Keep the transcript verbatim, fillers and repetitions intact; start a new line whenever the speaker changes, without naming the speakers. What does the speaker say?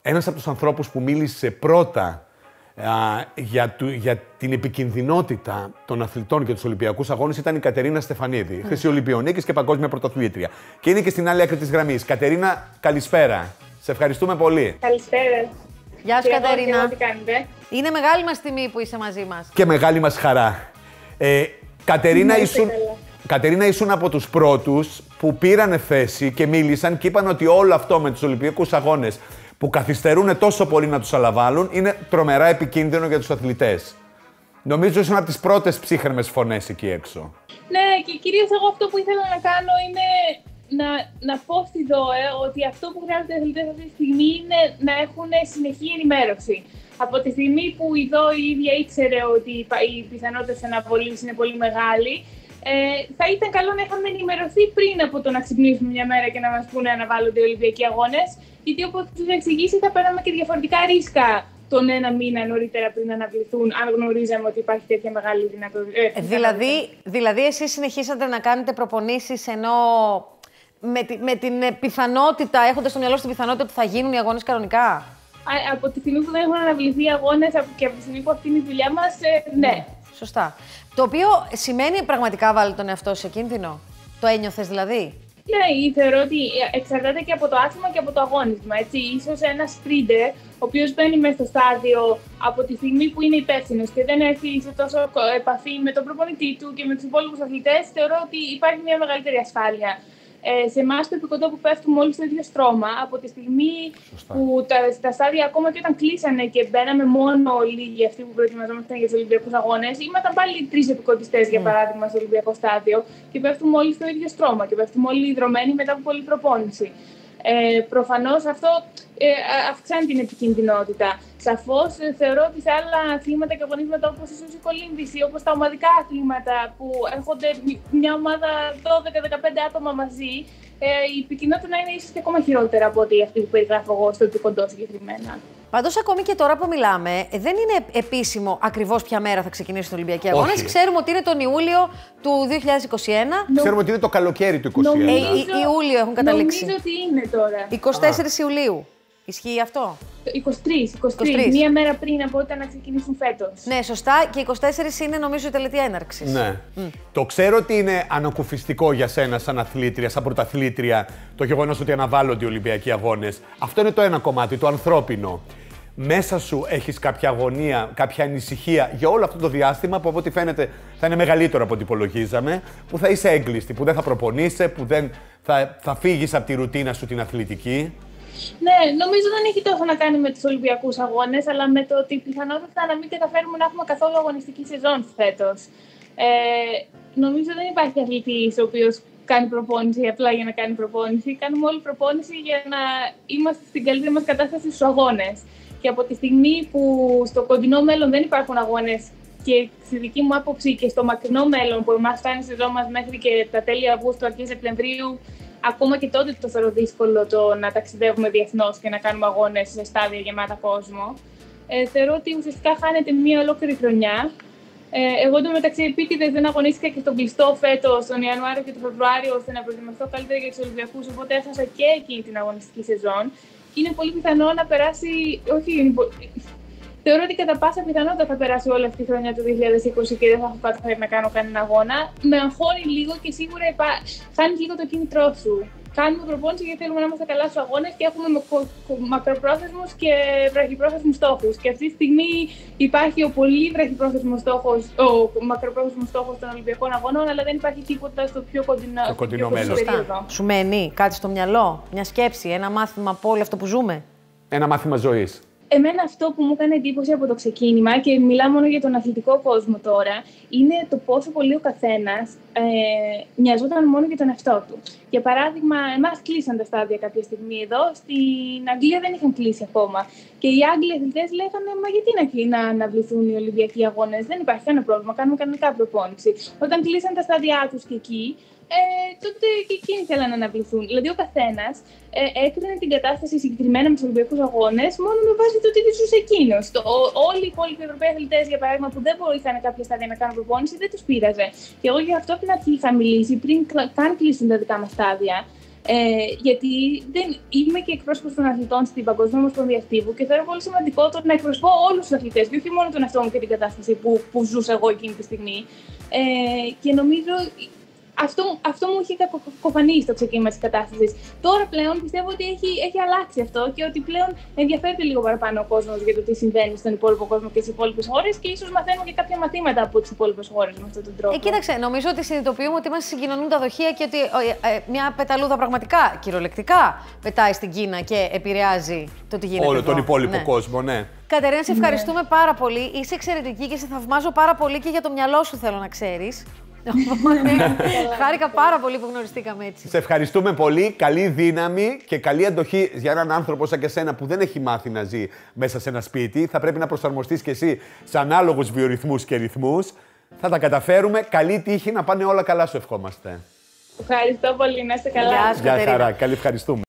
ένας από τους ανθρώπους που μίλησε πρώτα α, για, του, για την επικινδυνότητα των αθλητών και τους Ολυμπιακούς Αγώνες ήταν η Κατερίνα Στεφανίδη, mm. Χρυσή Ολυμπιονίκης και παγκόσμια πρωταθλήτρια. Και είναι και στην άλλη άκρη της γραμμής. Κατερίνα, καλησπέρα. Σε ευχαριστούμε πολύ.
Καλησπέρα.
Γεια σου, Κατερίνα.
Εγώ, τι κάνετε.
Είναι μεγάλη μας τιμή που είσαι μαζί μας.
Και μεγάλη μας χαρά. Ε, Κατερίνα, ήσουν, Κατερίνα, ήσουν από τους πρώτους που πήραν θέση και μίλησαν και είπαν ότι όλο αυτό με τους Ολυμπιακούς Αγώνες που καθυστερούν τόσο πολύ να τους αναβάλουν είναι τρομερά επικίνδυνο για τους αθλητές. Νομίζω ήσουν από τις πρώτες ψύχρεμες φωνές εκεί έξω.
Ναι, και κυρίως εγώ αυτό που ήθελα να κάνω είναι να, να πω στη ΔΟΕ ότι αυτό που χρειάζονται οι αθλητές αυτή τη στιγμή είναι να έχουν συνεχή ενημέρωση. Από τη στιγμή που η ΔΟΕ η ίδια ήξερε ότι οι πιθανότητες αναβολής είναι πολύ μεγάλη, ε, θα ήταν καλό να είχαμε ενημερωθεί πριν από το να ξυπνήσουμε μια μέρα και να μας πούνε να αναβάλλονται οι Ολυμπιακοί Αγώνες, γιατί όπως τους εξηγήσει θα παίρναμε και διαφορετικά ρίσκα τον ένα μήνα νωρίτερα πριν αναβληθούν, αν γνωρίζαμε ότι υπάρχει τέτοια μεγάλη δυνατότητα. Ε,
δηλαδή, δηλαδή, εσείς συνεχίσατε να κάνετε προπονήσεις ενώ με, τη, με την πιθανότητα, έχοντας στο μυαλό στην πιθανότητα ότι θα γίνουν οι αγώνες κανονικά.
Α, από τη στιγμή που δεν έχουν αναβληθεί οι αγώνες και από τη στιγμή που αυτή είναι η δουλειά μας, ε, ναι.
Σωστά. Το οποίο σημαίνει πραγματικά βάλει τον εαυτό σε κίνδυνο. Το ένιωθες δηλαδή.
Ναι, θεωρώ ότι εξαρτάται και από το άθλημα και από το αγώνισμα. Έτσι. Ίσως ένα σπρίντερ, ο οποίος μπαίνει μέσα στο στάδιο από τη στιγμή που είναι υπεύθυνος και δεν έχει σε τόσο επαφή με τον προπονητή του και με τους υπόλοιπους αθλητές, θεωρώ ότι υπάρχει μια μεγαλύτερη ασφάλεια. Ε, σε εμάς το επικοντό που πέφτουμε όλοι στο ίδιο στρώμα, από τη στιγμή Σωστά. που τα, τα στάδια ακόμα και όταν κλείσανε και μπαίναμε μόνο λίγοι αυτοί που προετοιμαζόμασταν για τους Ολυμπιακούς Αγώνες, ήμασταν πάλι τρεις επικοντιστές, mm. για παράδειγμα, στο Ολυμπιακό στάδιο και πέφτουμε όλοι στο ίδιο στρώμα και πέφτουμε όλοι ιδρωμένοι μετά από πολλή προπόνηση. Ε, προφανώς αυτό ε, αυξάνει την επικινδυνότητα. Σαφώς ε, θεωρώ ότι σε άλλα αθλήματα και αγωνίσματα όπως ίσως η κολύμβηση, όπως τα ομαδικά αθλήματα που έρχονται μια ομάδα δώδεκα με δεκαπέντε άτομα μαζί, ε, η επικινδυνότητα είναι ίσως και ακόμα χειρότερα από ότι αυτή που περιγράφω εγώ στο επικοντό συγκεκριμένα.
Πάντως, ακόμη και τώρα που μιλάμε, δεν είναι επίσημο ακριβώς ποια μέρα θα ξεκινήσουν οι Ολυμπιακοί Αγώνες. Ξέρουμε ότι είναι τον Ιούλιο του δύο χιλιάδες είκοσι ένα.
Νο... Ξέρουμε ότι είναι το καλοκαίρι του είκοσι ένα.
Νομίζω... Ε, Ιούλιο έχουν καταλήξει.
Νομίζω ότι είναι τώρα.
είκοσι τέσσερις Ιουλίου. Ισχύει αυτό.
είκοσι τρεις, είκοσι τρεις, είκοσι τρεις. Μία μέρα πριν από όταν να ξεκινήσουν φέτος.
Ναι, σωστά. Και είκοσι τέσσερις είναι νομίζω η τελετή έναρξης.
Ναι. Mm. Το ξέρω ότι είναι ανακουφιστικό για σένα σαν αθλήτρια, σαν πρωταθλήτρια, το γεγονός ότι αναβάλλονται οι Ολυμπιακοί Αγώνες. Αυτό είναι το ένα κομμάτι, το ανθρώπινο. Μέσα σου έχεις κάποια αγωνία, κάποια ανησυχία για όλο αυτό το διάστημα που από ό,τι φαίνεται θα είναι μεγαλύτερο από ό,τι υπολογίζαμε, που θα είσαι έγκλειστη, που δεν θα προπονείσαι, που δεν θα, θα φύγεις από τη ρουτίνα σου την αθλητική.
Ναι, νομίζω δεν έχει τόσο να κάνει με τους Ολυμπιακούς Αγώνες, αλλά με το ότι πιθανότατα να μην καταφέρουμε να έχουμε καθόλου αγωνιστική σεζόν φέτος. Ε, νομίζω δεν υπάρχει αθλητής ο οποίος κάνει προπόνηση απλά για να κάνει προπόνηση. Κάνουμε όλη προπόνηση για να είμαστε στην καλύτερη μας κατάσταση στους αγώνες. Και από τη στιγμή που στο κοντινό μέλλον δεν υπάρχουν αγώνες και στη δική μου άποψη και στο μακρινό μέλλον που εμάς φτάνει η σεζόν μας μέχρι και τα τέλη Αυγούστου, αρχές Σεπτεμβρίου, ακόμα και τότε το θεωρώ δύσκολο το να ταξιδεύουμε διεθνώς και να κάνουμε αγώνες σε στάδια γεμάτα κόσμο. Ε, θεωρώ ότι ουσιαστικά χάνεται μία ολόκληρη χρονιά. Ε, εγώ εντωμεταξύ επίτηδες δεν αγωνίστηκα και στον κλειστό φέτος, τον Ιανουάριο και τον Φεβρουάριο, ώστε να προετοιμαστώ καλύτερα για τους Ολυμπιακούς, οπότε έχασα και εκείνη την αγωνιστική σεζόν. Είναι πολύ πιθανό να περάσει, όχι, θεωρώ ότι κατά πάσα πιθανότητα θα περάσει όλη αυτή η χρονιά του δύο χιλιάδες είκοσι και δεν θα έχω καταφέρει να κάνω κανένα αγώνα. Με αγχώνει λίγο και σίγουρα υπά... χάνει λίγο το κίνητρό σου. Κάνουμε προπόνηση γιατί θέλουμε να είμαστε καλά στους αγώνες και έχουμε μακροπρόθεσμους και βραχυπρόθεσμους στόχους. Και αυτή τη στιγμή υπάρχει ο πολύ βραχυπρόθεσμος στόχος, ο μακροπρόθεσμος στόχος των Ολυμπιακών Αγώνων, αλλά δεν υπάρχει τίποτα στο πιο κοντινό,
το κοντινό μέλλον.
Σου μένει κάτι στο μυαλό, μια σκέψη, ένα μάθημα από όλο αυτό που ζούμε?
Ένα μάθημα ζωής.
Εμένα αυτό που μου έκανε εντύπωση από το ξεκίνημα, και μιλάω μόνο για τον αθλητικό κόσμο τώρα, είναι το πόσο πολύ ο καθένας ε, μοιαζόταν μόνο για τον εαυτό του. Για παράδειγμα, εμάς κλείσαν τα στάδια κάποια στιγμή εδώ, στην Αγγλία δεν είχαν κλείσει ακόμα. Και οι Άγγλοι αθλητές λέγανε, μα γιατί να, να αναβληθούν οι Ολυμπιακοί Αγώνες, δεν υπάρχει κανένα πρόβλημα, κάνουμε κανονικά προπόνηση. Όταν κλείσαν τα στάδια τους και εκεί, Ε, τότε και εκείνοι θέλαν να αναβληθούν. Δηλαδή, ο καθένας ε, έκρινε την κατάσταση συγκεκριμένα με τους Ολυμπιακούς Αγώνες μόνο με βάση το τι ζούσε εκείνος. Το, όλοι οι υπόλοιποι Ευρωπαίοι αθλητές, για παράδειγμα, που δεν βοήθαν κάποια στάδια να κάνουν προπόνηση, δεν τους πείραζε. Και εγώ γι' αυτό από την αρχή είχα μιλήσει πριν καν κλείσουν τα δικά μας στάδια. Ε, γιατί δεν είμαι και εκπρόσωπος των αθλητών στην Παγκόσμια Ομοσπονδία Ακτίβου και θεωρώ πολύ σημαντικό το να εκπροσωπώ όλους τους αθλητές και όχι μόνο τον εαυτό μου και την κατάσταση που, που ζούσα εγώ εκείνη τη στιγμή. Ε, και νομίζω αυτό, αυτό μου είχε κακοφανεί στο ξεκίνημα της κατάστασης. Τώρα πλέον πιστεύω ότι έχει, έχει αλλάξει αυτό και ότι πλέον ενδιαφέρεται λίγο παραπάνω ο κόσμος για το τι συμβαίνει στον υπόλοιπο κόσμο και στις υπόλοιπες χώρες και ίσως μαθαίνουμε και κάποια μαθήματα από τις υπόλοιπες χώρες με αυτόν τον τρόπο.
Ε, κοίταξε, νομίζω ότι συνειδητοποιούμε ότι μας συγκοινωνούν τα δοχεία και ότι ε, ε, μια πεταλούδα πραγματικά, κυριολεκτικά, πετάει στην Κίνα και επηρεάζει το τι γίνεται.
Όλο
εδώ.
τον υπόλοιπο
Ναι.
κόσμο, ναι.
Κατερίνα, σε ευχαριστούμε ναι. πάρα πολύ. Είσαι εξαιρετική και σε θαυμάζω πάρα πολύ και για το μυαλό σου, θέλω να ξέρεις. Χάρηκα πάρα πολύ που γνωριστήκαμε έτσι.
Σε ευχαριστούμε πολύ. Καλή δύναμη και καλή αντοχή για έναν άνθρωπο σαν και σένα που δεν έχει μάθει να ζει μέσα σε ένα σπίτι. Θα πρέπει να προσαρμοστείς και εσύ σε ανάλογους βιορυθμούς και ρυθμούς. Θα τα καταφέρουμε. Καλή τύχη, να πάνε όλα καλά, σου ευχόμαστε.
Ευχαριστώ πολύ. Να είστε καλά.
Γεια σου,
Γεια
Κατερίνα.
χαρά. Καλή ευχαριστούμε.